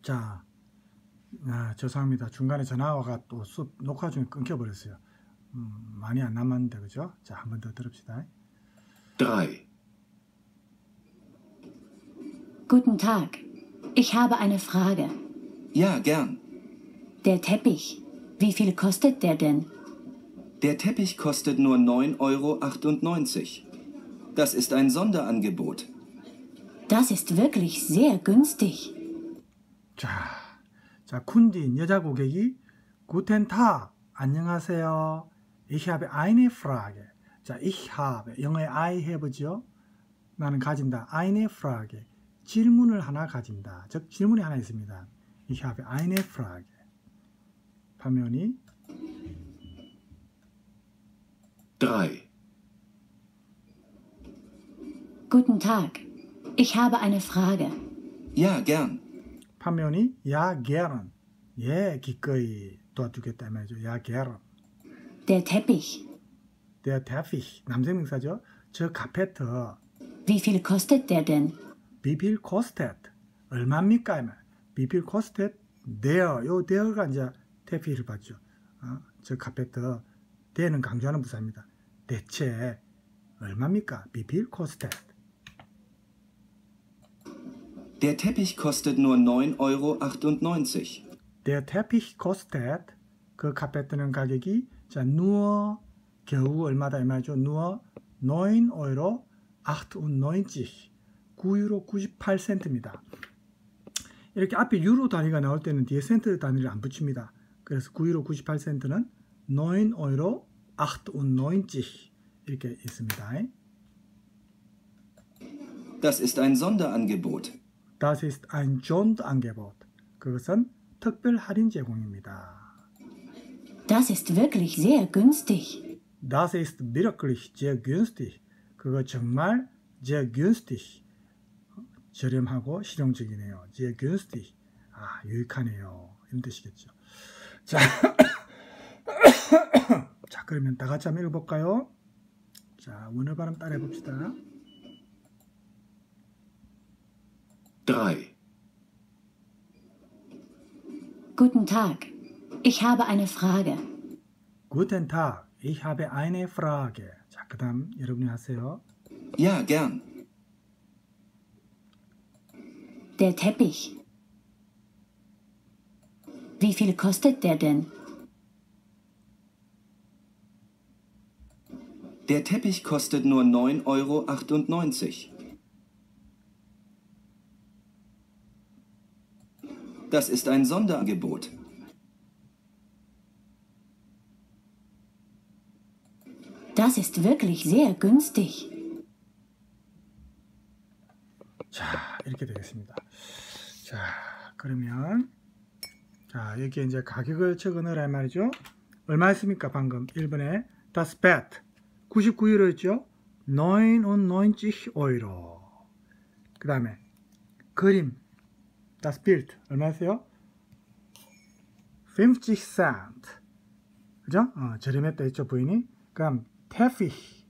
자, 죄송합니다. 중간에 전화가 또 녹화 중에 끊겨버렸어요. 많이 안 남았는데, 그죠? 자, 한 번 더 들읍시다. 3. Guten Tag. Ich habe eine Frage. Ja, gern. Der Teppich. Wie viel kostet der denn? Der Teppich kostet nur 9,98 €. Das ist ein Sonderangebot. Das ist wirklich sehr günstig. 자, 쿤딘 여자 고객이 Guten Tag, 안녕하세요. Ich habe eine Frage. 자, ich habe, 영어의 I have죠. 나는 가진다. eine Frage. 질문을 하나 가진다. 즉, 질문이 하나 있습니다. Ich habe eine Frage. 화면이 3. Guten Tag. Ich habe eine Frage. Ja, gern. 화면이 ja, gern. 예, 기꺼이 도와주겠다 이 말이죠. ja, gern. Der Teppich. Der Teppich, 남성명사죠. 저 카페트. Wie viel kostet der denn? Wie viel kostet? 얼마입니까? Wie viel kostet? Der. 요 there가 이제 태피를 받죠. 저 카페트. 대는 강조하는 부사입니다. 대체 얼마입니까? Wie viel kostet? Der Teppich kostet nur 9,98 €. Der Teppich kostet. 그 카페트는 가격이 자, nur 겨우 얼마다 이 말이죠. nur 9,98 9유로 98센트입니다. 이렇게 앞에 유로 단위가 나올 때는 뒤에 센트 단위를 안 붙입니다. 그래서 9유로 98센트는 9,98 이렇게 있습니다. Das ist ein Sonderangebot. Das ist ein Sonderangebot. 그것은 특별 할인 제공입니다. Das ist wirklich sehr günstig. Das ist wirklich sehr günstig. 그거 정말 sehr günstig. 저렴하고 실용적이네요. sehr günstig. 유익하네요. 이런 뜻이겠죠. 자, 자, 그러면 다 같이 한번 읽어볼까요? 자, 원어 발음 따라해 봅시다. 3. Guten Tag. Ich habe eine Frage. Guten Tag. Ich habe eine Frage. 자, 그 다음 여러분이 하세요. Ja, gern. Der Teppich. Wie viel kostet der denn? Der Teppich kostet nur 9,98 €. Das ist ein Sonderangebot. Das ist wirklich sehr günstig. 자, 이렇게 되겠습니다. 자, 그러면 자, 여기에 이제 가격을 적어 넣으라 말이죠. 얼마였습니까? 방금 1번에 das Bett 99유로였죠. 99 €. 그 다음에 그림 das Bild 얼마였어요? 50 Cent. 그죠? 저렴했다 했죠, 부인이. 그럼 Teppich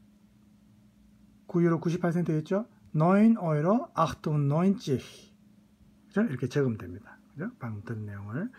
9유로 98센트였죠? 9,98 그죠? 이렇게 적으면 됩니다. 그죠? 방금 들은 내용을.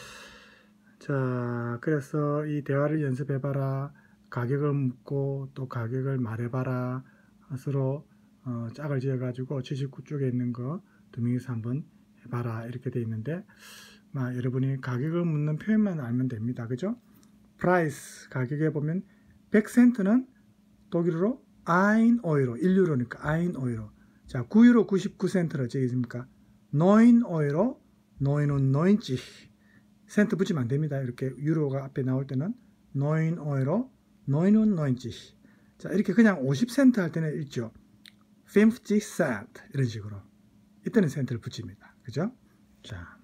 자, 그래서 이 대화를 연습해봐라. 가격을 묻고 또 가격을 말해봐라. 서로 짝을 지어가지고 79쪽에 있는 거 두 명이서 한번 해봐라. 이렇게 돼 있는데 여러분이 가격을 묻는 표현만 알면 됩니다. 그죠? price 가격에 보면 100센트는 독일어로 1 euro 1유로니까 1 euro. 자, 9유로 99센트로 저기 있습니까? 9 euro 99 센트 붙이면 안 됩니다. 이렇게 유로가 앞에 나올 때는 9 euro 99. 자, 이렇게 그냥 50센트 할 때는 있죠. 50 cent 이런 식으로. 이때는 센트를 붙입니다. 그죠? 자,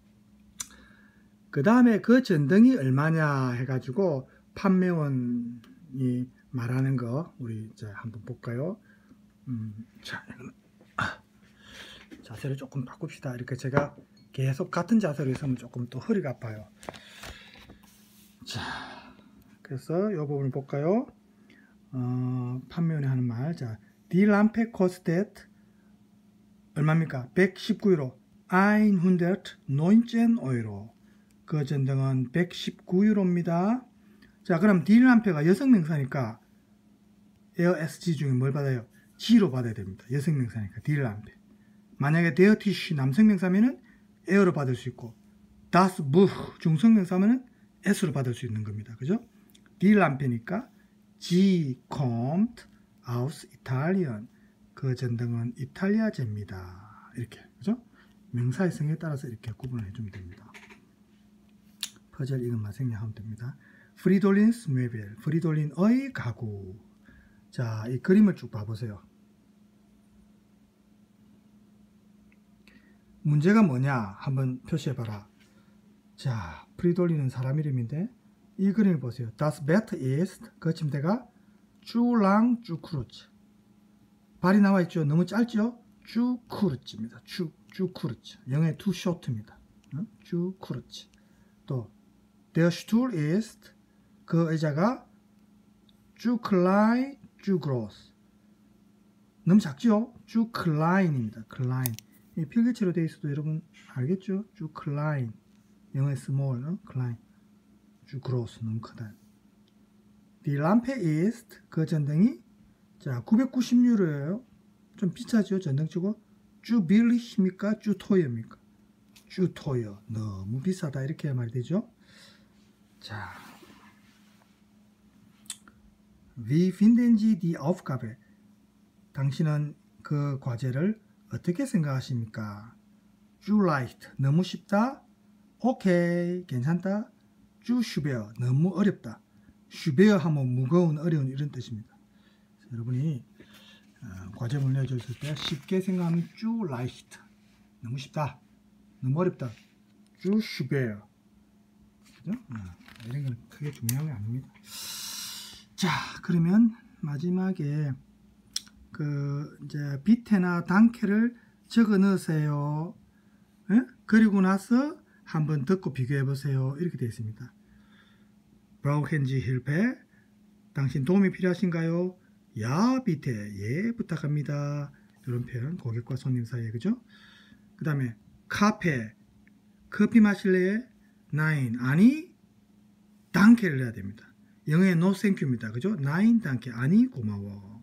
그 다음에 그 전등이 얼마냐 해가지고 판매원이 말하는 거 우리 이제 한번 볼까요? 자, 이거는 자세를 조금 바꿉시다. 이렇게 제가 계속 같은 자세로 있으면 조금 또 허리가 아파요. 자, 그래서 이 부분을 볼까요? 판매원이 하는 말. 자, Die Lampe kostet 얼마입니까? 119유로. 119 Euro. 그 전등은 119유로입니다. 자, 그럼 딜람페가 여성명사니까 에어 SG 중에 뭘 받아요? G로 받아야 됩니다. 여성명사니까 딜람페. 만약에 데어 티슈 남성명사면은 에어로 받을 수 있고 das Buch 중성명사면은 S로 받을 수 있는 겁니다. 그죠? 딜람페니까 G kommt aus Italien. 그 전등은 이탈리아제입니다. 이렇게, 그죠? 명사의 성에 따라서 이렇게 구분을 해주면 됩니다. 퍼즐 이것만 생략하면 됩니다. 프리돌린스 메벨, 프리돌린의 가구. 자, 이 그림을 쭉 봐보세요. 문제가 뭐냐 한번 표시해봐라. 자, 프리돌린은 사람 이름인데 이 그림을 보세요. Das Bett ist, 그 침대가 zu lang, zu kurz. 발이 나와 있죠. 너무 짧죠. zu kurz입니다. zu kurz. 영어의 too short입니다. zu kurz. 또 der Stuhl ist, 그 의자가 zu klein, zu groß. 너무 작죠? zu klein입니다. klein. 이 필기체로 되어 있어도 여러분 알겠죠? zu klein. 영어의 small, klein. zu groß. 너무 크다. Die Lampe ist, 그 전등이 자 990유로예요. 좀 비싸죠? 전등치고. zu billig입니까? zu teuer입니까? zu teuer. 너무 비싸다. 이렇게 말이 되죠? 자, Wie finden Sie die Aufgabe? 당신은 그 과제를 어떻게 생각하십니까? Zu leicht, 너무 쉽다. 오케이, 괜찮다. Zu schwer, 너무 어렵다. schwer 하면 무거운, 어려운 이런 뜻입니다. 여러분이 과제를 내줬을 때 쉽게 생각하면 Zu leicht, 너무 쉽다. 너무 어렵다. Zu schwer. 그죠? 이런 건 크게 중요한 게 아닙니다. 자, 그러면 마지막에 그 이제 비테나 단케를 적어 넣으세요. 예? 그리고 나서 한번 듣고 비교해 보세요. 이렇게 되어 있습니다. Brauchen Sie Hilfe? 당신 도움이 필요하신가요? Ja, bitte. 예, 부탁합니다. 이런 표현, 고객과 손님 사이에, 그죠? 그 다음에 카페, 커피 마실래? Nein, 아니, danke를 해야 됩니다. 영어의 no thank you입니다. 그죠? Nein, danke, 아니, 고마워.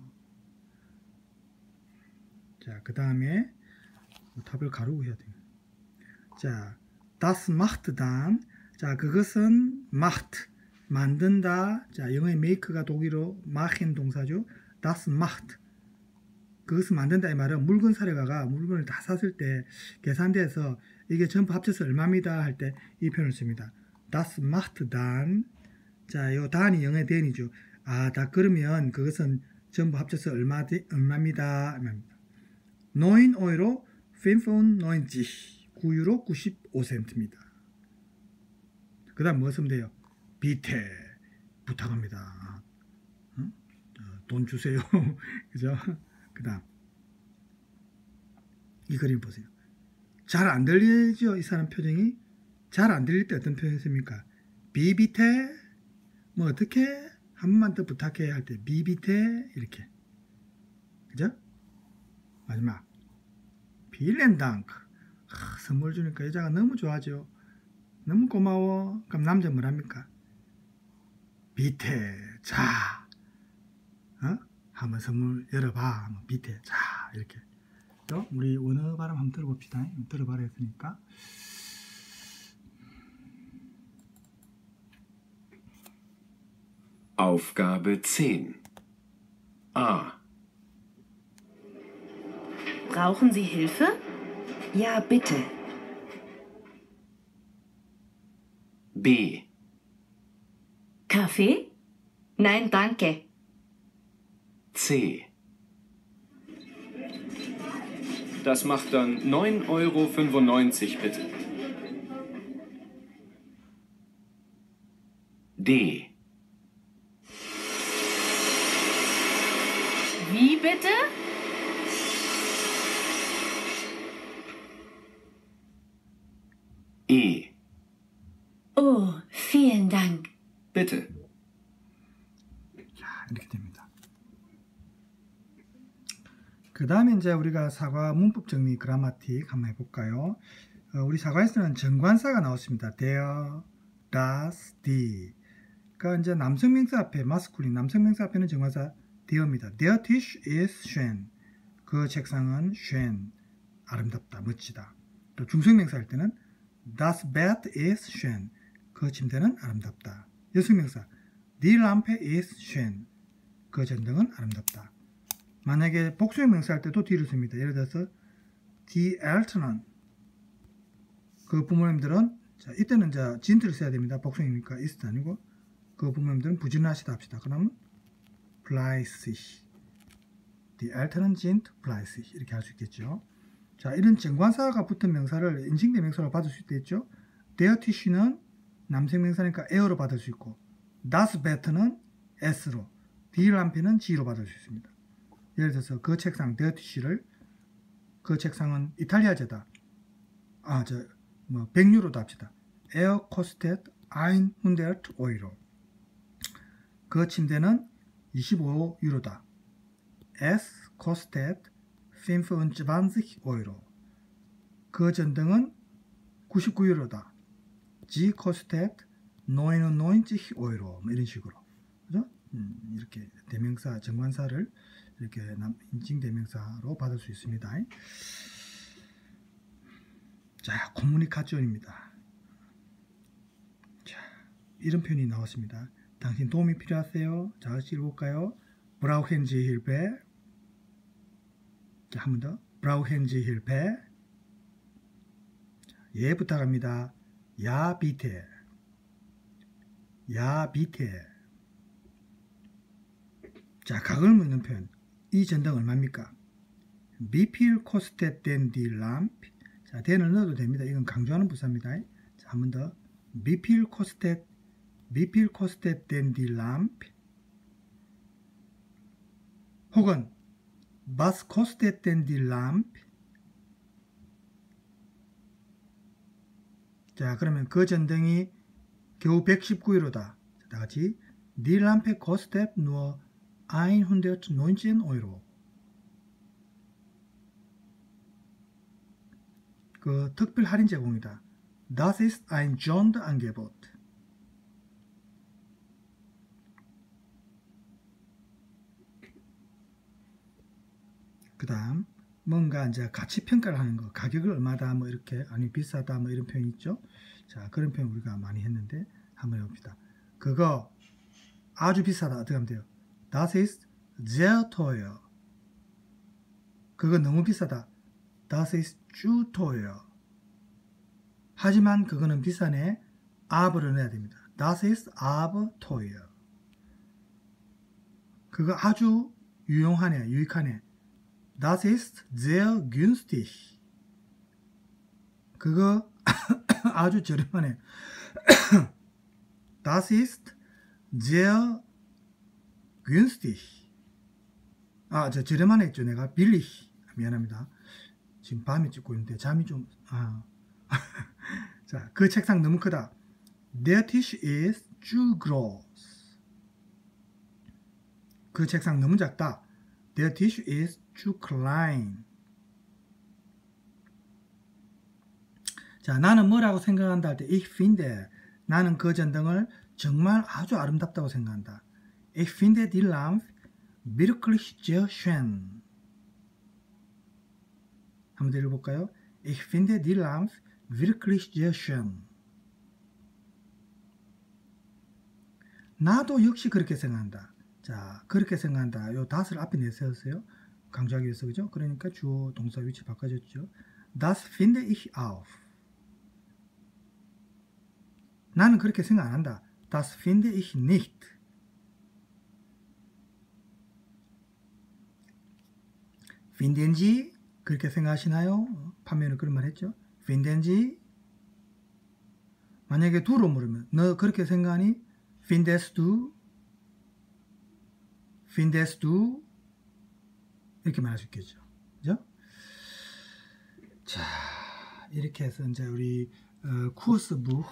자, 그 다음에 답을 가르고 해야 돼요. 자, das macht dann. 자, 그것은 macht, 만든다. 자, 영어의 make가 독일어 machen 동사죠. das macht. 그것을 만든다 이 말은 물건 사려가가 물건을 다 샀을 때 계산대에서 이게 전부 합쳐서 얼마입니다 할 때 이 표현을 씁니다. das macht dann. 자, 요 단이 영어의 then이죠. 아, 다 그러면 그것은 전부 합쳐서 얼마입니다. 9 euro 95, 9유로 95센트입니다. 그 다음 뭐 쓰면 돼요? 비테, 부탁합니다. 응? 돈 주세요. 그죠? 그 다음 이 그림 보세요. 잘 안 들리죠? 이 사람 표정이. 잘 안 들릴 때 어떤 표현 씁니까? 비비테, 뭐 어떻게 한 번만 더 부탁해 할 때 비비테 이렇게, 그죠? 마지막 빌렌당크, 선물 주니까 여자가 너무 좋아하죠. 너무 고마워. 그럼 남자 뭐랍니까? 비테, 자, 한번 선물 열어봐. 한번 비테, 자, 이렇게. 또 우리 원어 발음 한번 들어봅시다. 들어봐라 했으니까. Aufgabe 10. A. Brauchen Sie Hilfe? Ja, bitte. B. Kaffee? Nein, danke. C. Das macht dann 9,95 Euro bitte. D. Wie bitte? E. Oh, vielen Dank. Bitte. 자, 이렇게 됩니다. 그 다음에 이제 우리가 사과 문법 정리 그라마틱 한번 해볼까요? 우리 사과에서는 정관사가 나왔습니다. there, does, did. 그러니까 이제 남성명사 앞에 마스쿨린 남성명사 앞에는 정관사 there입니다. Their dish is schön. 그 책상은 schön. 아름답다, 멋지다. 또 중성명사 할 때는 das Bett is schön. 그 침대는 아름답다. 여성명사 die Lampe is schön. 그 전등은 아름답다. 만약에 복수형 명사 할 때도 d를 씁니다. 예를 들어서 die Eltern. 그 부모님들은 자, 이때는 이제 진트를 써야 됩니다. 복수형이니까 ist 아니고 그 부모님들은 부지런하시다 합시다. 그러면 fleißig. Die Eltern sind fleißig. 이렇게 할 수 있겠죠. 자, 이런 정관사가 붙은 명사를 인칭대명사로 받을 수 있겠죠. Der Tisch는 남성명사니까 e어로 받을 수 있고 das Bett는 s로, die Lampe는 g로 받을 수 있습니다. 예를 들어서 그 책상, der Tisch를 그 책상은 이탈리아제다. 100유로도 합시다. Er kostet 100 Euro. 그 침대는 25유로다. Es kostet 25 Euro. 그 전등은 99유로다. Sie kostet 99 Euro. 뭐 이런 식으로. 그죠? 이렇게 대명사, 정관사를 이렇게 인칭대명사로 받을 수 있습니다. 자, 코뮤니카션입니다. 자, 이런 표현이 나왔습니다. 당신 도움이 필요하세요? 자, 같이 읽어볼까요? Brauchen Sie Hilfe? 자, 한 번 더. Brauchen Sie Hilfe? 예, 부탁합니다. Ja, bitte. Ja, bitte. 자, 가격을 묻는 표현. 이 전등 얼마입니까? Wie viel kostet denn die Lampe? 자, den을 넣어도 됩니다. 이건 강조하는 부사입니다. 자, 한 번 더. Wie viel kostet denn die Lampe? 혹은 Was kostet denn die Lampe? 자, 그러면 그 전등이 겨우 119유로다. 다 같이 Die Lampe kostet nur 119 Euro. 그 특별 할인 제공이다. Das ist ein Sonderangebot. 그 다음 뭔가 이제 가치 평가를 하는 거, 가격을 얼마다 뭐 이렇게, 아니 비싸다 뭐 이런 표현 있죠. 자, 그런 표현 우리가 많이 했는데 한번 해봅시다. 그거 아주 비싸다. 어떻게 하면 돼요? Das ist sehr teuer. 그거 너무 비싸다. Das ist zu teuer. 하지만 그거는 비싸네. aber를 넣어야 됩니다. Das ist aber teuer. 그거 아주 유용하네, 유익하네. Das ist sehr günstig. 그거 아주 저렴하네. Das ist sehr günstig. 저 저렴하네 했죠. 내가 billig. 미안합니다. 지금 밤에 찍고 있는데 잠이 좀 자, 그 책상 너무 크다. Der Tisch ist zu groß. 그 책상 너무 작다. Der Tisch ist zu klein. 자, 나는 뭐라고 생각한다 할 때 ich finde. 나는 그 전등을 정말 아주 아름답다고 생각한다. Ich finde die Lampe wirklich sehr schön. 한번 더 읽어볼까요? Ich finde die Lampe wirklich sehr schön. 나도 역시 그렇게 생각한다. 자, 그렇게 생각한다. 요 das를 앞에 내세웠어요. 강조하기 위해서, 그죠? 그러니까 주어 동사 위치 바꿔줬죠. Das finde ich auch. 나는 그렇게 생각 안 한다. Das finde ich nicht. Finden Sie? 그렇게 생각하시나요? 판매는 그런 말 했죠. Finden Sie? 만약에 두로 물으면 너 그렇게 생각하니? Findest du? Findest du? 이렇게 말할 수 있겠죠. 그죠? 자, 이렇게 해서 이제 우리 쿠어스북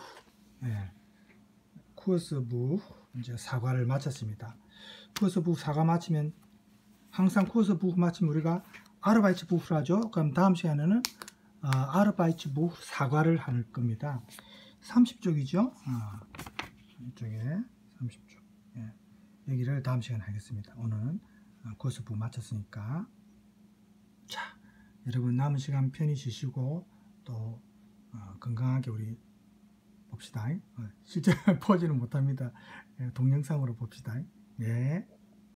쿠어스북 이제 사과를 마쳤습니다. 쿠어스북 사과 마치면 항상 쿠어스북 마치면 우리가 아르바이츠부흐라죠. 그럼 다음 시간에는 아르바이츠부흐 사과를 할 겁니다. 30쪽이죠. 이쪽에 30쪽. 예. 여기를 다음 시간에 하겠습니다. 오늘은 코스부 마쳤으니까. 자, 여러분 남은 시간 편히 쉬시고 또 건강하게 우리 봅시다. 실제 보지는 못합니다. 동영상으로 봅시다. 예.